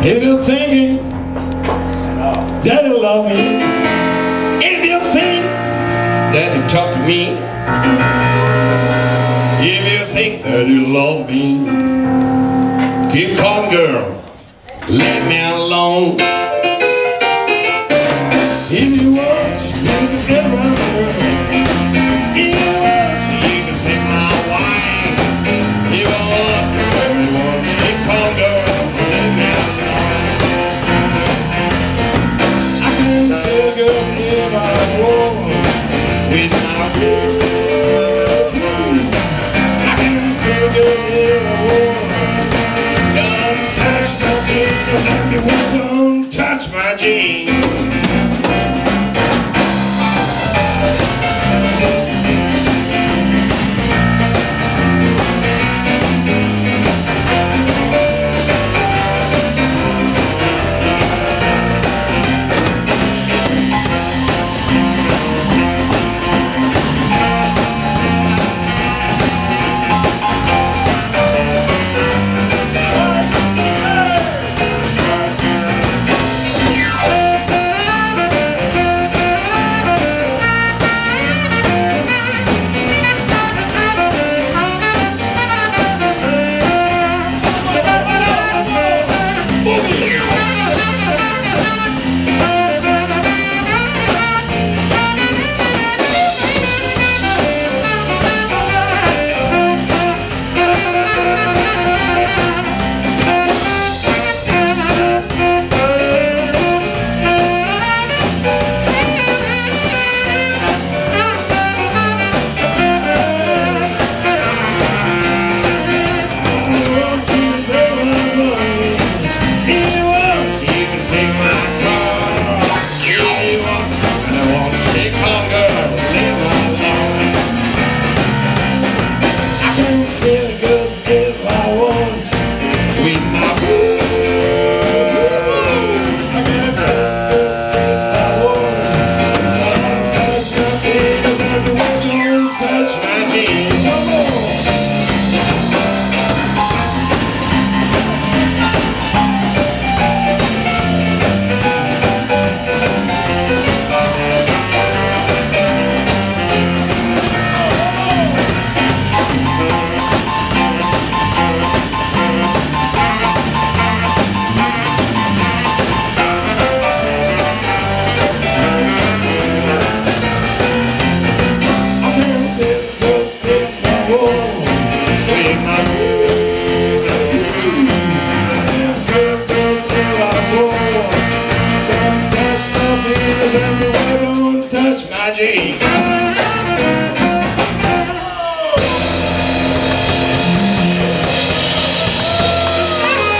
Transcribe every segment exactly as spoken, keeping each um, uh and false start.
If you're thinking that you love me, if you think that you talk to me, if you think that you love me, keep calm, girl, leave me alone. If you want, you can get around, girl. If you want, you can take my wife. If you want, whatever you want, keep calm, girl, leave me alone. I can feel good if I walk with my groove. I can feel good if I walk. Don't touch my penis, and you won't touch my jeans.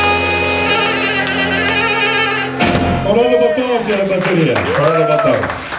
Ora la batteria, ora la batteria.